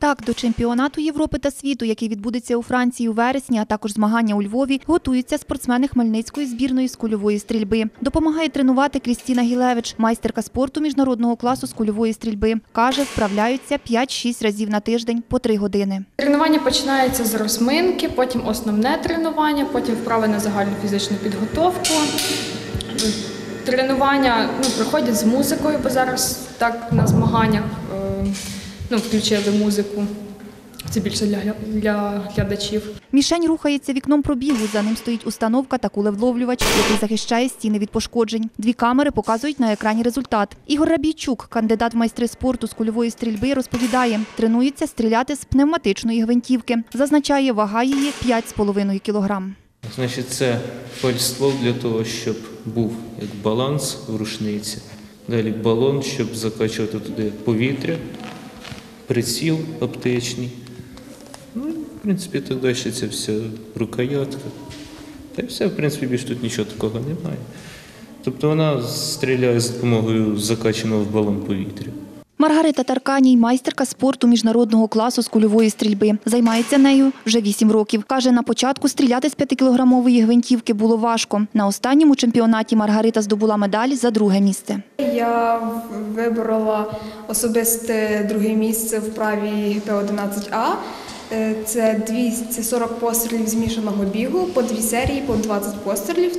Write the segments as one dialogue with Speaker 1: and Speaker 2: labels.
Speaker 1: Так, до чемпіонату Європи та світу, який відбудеться у Франції у вересні, а також змагання у Львові, готуються спортсмени Хмельницької збірної з кульової стрільби. Допомагає тренувати Крістіна Гілевич, майстерка спорту міжнародного класу з кульової стрільби. Каже, вправляються 5-6 разів на тиждень по 3 години.
Speaker 2: Тренування починається з розминки, потім основне тренування, потім вправи на загальну фізичну підготовку. Тренування проходять з музикою, бо зараз так на змаганнях включили музику. Це більше для глядачів.
Speaker 1: Мішень рухається вікном пробігу. За ним стоїть установка та кулевловлювач, який захищає стіни від пошкоджень. 2 камери показують на екрані результат. Ігор Рабійчук, кандидат в майстри спорту з кульової стрільби, розповідає, тренується стріляти з пневматичної гвинтівки. Зазначає, вага її 5,5 кілограм.
Speaker 3: Значить, це фальствол для того, щоб був як баланс в рушниці. Далі балон, щоб закачувати туди повітря, приціл оптичний. В принципі, так далі це все рукоятка. Та й все, в принципі, більш тут нічого такого немає. Тобто вона стріляє за допомогою закачаного в балон повітря.
Speaker 1: Маргарита Тарканій – майстерка спорту міжнародного класу з кульової стрільби. Займається нею вже 8 років. Каже, на початку стріляти з 5-кілограмової гвинтівки було важко. На останньому чемпіонаті Маргарита здобула медаль за 2-е місце.
Speaker 4: Я виборола особисте 2-е місце в вправі ГП-11А. Це 40 пострілів змішаного бігу, по 2 серії, по 20 пострілів.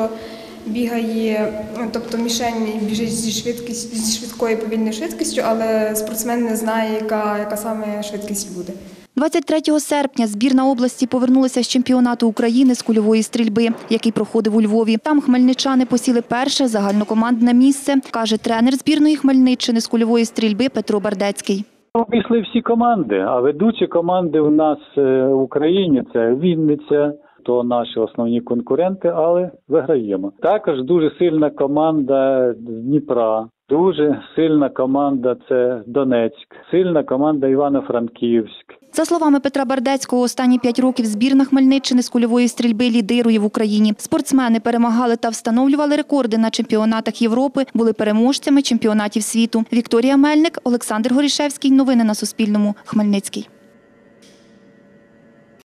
Speaker 4: Тобто мішень біжить зі швидкою повільною швидкістю, але спортсмен не знає, яка саме швидкість буде. 23 серпня збірна області повернулася з чемпіонату України з кульової стрільби, який проходив у Львові. Там хмельничани посіли перше загальнокомандне місце, каже тренер збірної Хмельниччини з кульової стрільби Петро Бардецький.
Speaker 5: Обійшли всі команди, а ведучі команди в нас в Україні – це Вінниця, то наші основні конкуренти, але виграємо. Також дуже сильна команда з Дніпра, дуже сильна команда – це Донецьк, сильна команда Івано-Франківськ.
Speaker 1: За словами Петра Бардецького, останні 5 років збірна Хмельниччини з кульової стрільби лідирує в Україні. Спортсмени перемагали та встановлювали рекорди на чемпіонатах Європи, були переможцями чемпіонатів світу. Вікторія Мельник, Олександр Горішевський. Новини на Суспільному. Хмельницький.